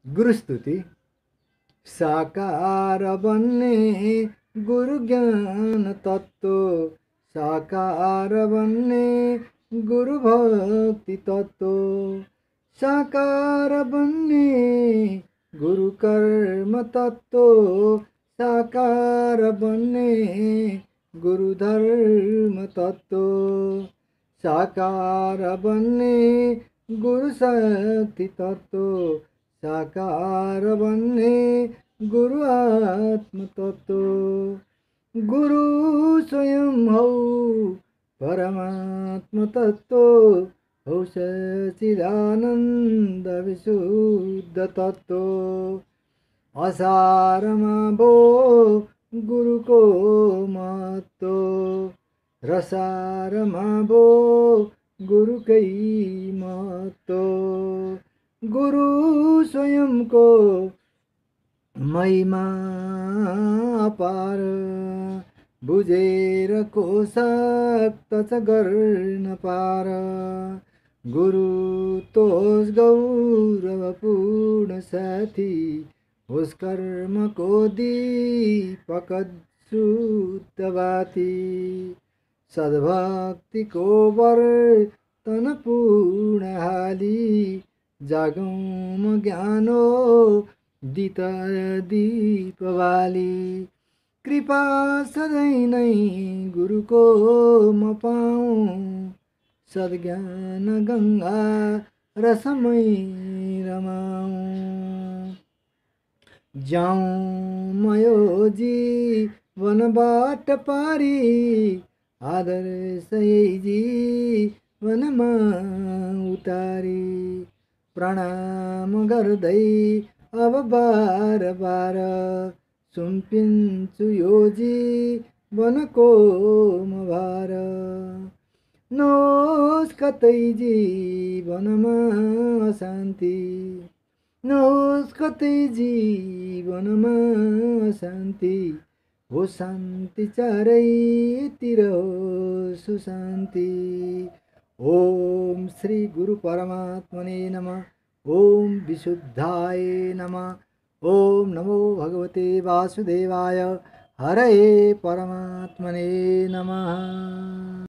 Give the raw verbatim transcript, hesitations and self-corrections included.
गुरुस्तुति। साकार बन्ने गुरु ज्ञान तत्व, साकार बन्ने गुरु भक्ति तत्व, साकार बन्ने गुरु कर्म तत्व, साकार बन्ने गुरु धर्म तत्व, साकार बन्ने गुरु शक्ति तत्व, साकार बन्ने गुरु आत्म तत्व। गुरु स्वयं हौ परमात्म तत्व, हौ सच्चिदानन्द विशुद्ध तत्व। असारमा भो गुरुको महत्व, रसारमा भो गुरुकै महत्व। गुरु स्वयंको महिमा अपार, बुझेर को सक्त छ गर्न पार। गुरु तोस गौरवपूर्ण साथी, होस् कर्मको दीपक शुद्ध बाती। सद्भक्तिको वर्तन पूर्ण हाली, जागौँ म ज्ञानो दित दीप बाली। कृपा सधैँ नै गुरुको म पाऊँ, सद्ज्ञान गङ्गा रसमै रमाऊँ। जाऊँ म यो जीवनबाट पारी, आदर्श यही जीवनमा उतारी। प्रणाम गर्दै अब बार बार, सुम्पिन्छु यो जीवनको म भार। नहोस् कतै जीवनमा अशान्ति, नहोस् कतै जीवनमा अशान्ति। हो शान्ति चारैतिर होस् सुशान्ति। ओम श्री गुरु परमात्मने नमः। ओम विशुद्धाय नमः। ओम नमो भगवते वासुदेवाय। हरे परमात्मने नमः।